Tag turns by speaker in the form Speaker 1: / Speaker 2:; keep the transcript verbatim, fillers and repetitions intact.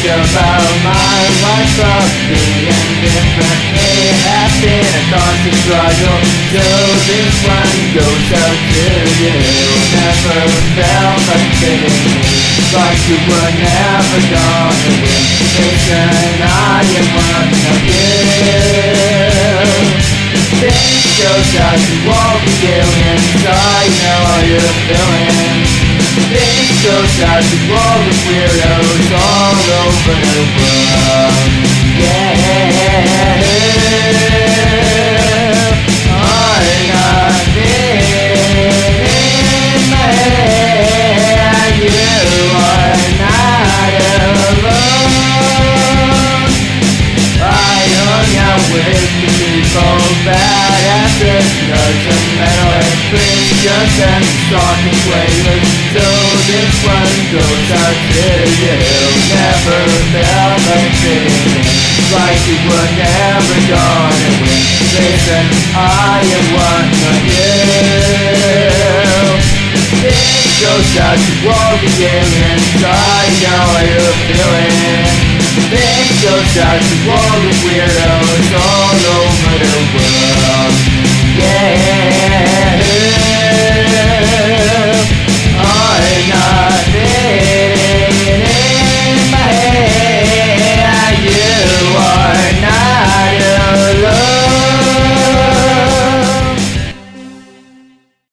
Speaker 1: about my life of being different. It has been a constant struggle, so this one goes out to you. Never felt like fitting in, like you were never gonna win. Listen, I am one of you. This goes out to all the aliens, I know how you're feeling. This goes out to all the weirdos all over the world. Yeah, I'm not in my head. You are not alone. I hung out with the people, badasses, nerds and mentalists, Christians and stalking wailers. So this one goes out to you. Never felt like fitting in, like you were never gonna win. Listen, I am one of you. This goes out to all the aliens, I know how you're feeling. This goes out to all the weirdos all over the world. Yeah.